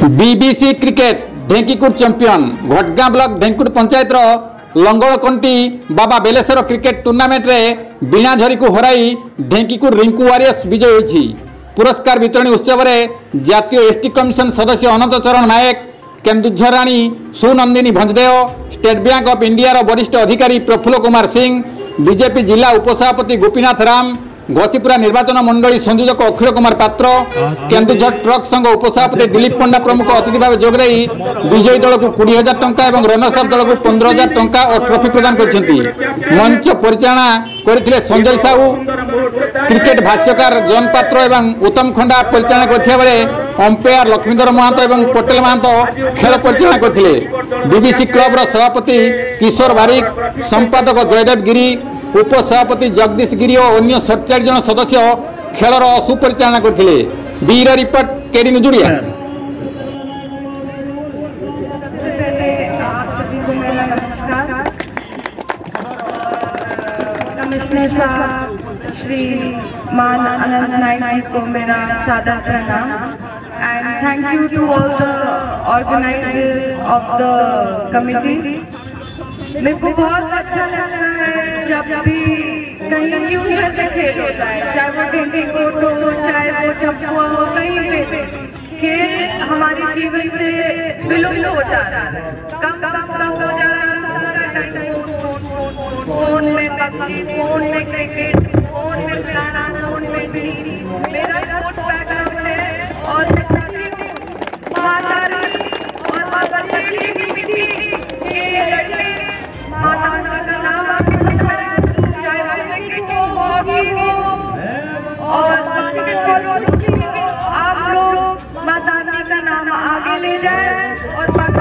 BBC cricket Dhenkikut champion Ghatgaon block Dhenkikut panchayat Langalkanti Baba Beleshwar cricket tournament रे बीणाझरी को हराई ढेंकीकुट रिंकू वारियर्स विजय होईछि। पुरस्कार वितरण उत्सव में जातीय एसटी कमिशन सदस्य Anant Charan Nayak, Kendujharani Sunandini Bhanjdeo, State Bank of India वरिष्ठ अधिकारी प्रफुल्ल कुमार सिंह, बीजेपी जिला उपसभापति गोपीनाथ राम, घोसीपुरा निर्वाचन मंडली संयोजक अखिल कुमार पात्र, केन्दुझर ट्रक संघ उपसभापति दिलीप पंडा प्रमुख अतिथि भाव जोग विजयी दल को 20,000 टंका और रनर्स अप दल को 15,000 टंका और ट्रॉफी प्रदान करछन्ती। मंच परिचालना करथिले संजय साहू, क्रिकेट भाष्यकार जन पात्र एवं उत्तम खंडा परिचालना करथिया बेले अंपायर लक्ष्मीधर महंत और पटेल महंत खेल परिचालना करथिले। बीबीसी क्लब सभापति किशोर बारिक, संपादक जयदेव गिरी, उपसभापति जगदीश गिरी और अन्य 47 जन सदस्य खेलर सुपरिचालना करथिले। बीर रिपोर्ट केडी नुजुड़िया। कमिश्नर साहब श्री मान अनंत नाइक जी को मेरा सादर प्रणाम and thank you to all the organisers of the committee. मेरे को बहुत अच्छा लगता है जब भी कहीं न्यू ईयर पे खेल होता है, चाहे वो ढेंकीकुट हो, चाहे वो चंपुआ हो, कहीं पे खेल हमारे जीवन से विलुप्त हो जा रहा है, कम हो जा रहा है। सारा टाइम फोन में पबजी, फोन में क्रिकेट, फोन में गाना, फोन में बीड़ी। मेरा स्पोर्ट्स बैकग्राउंड है और माता रानी और बाबा जी की मिट्टी के लड़के माता का नाम चाहे क्रिकेट हो, हॉकी हो और बास्केटबॉल हो, आप लोग माता रानी का नाम आगे ले जाएं और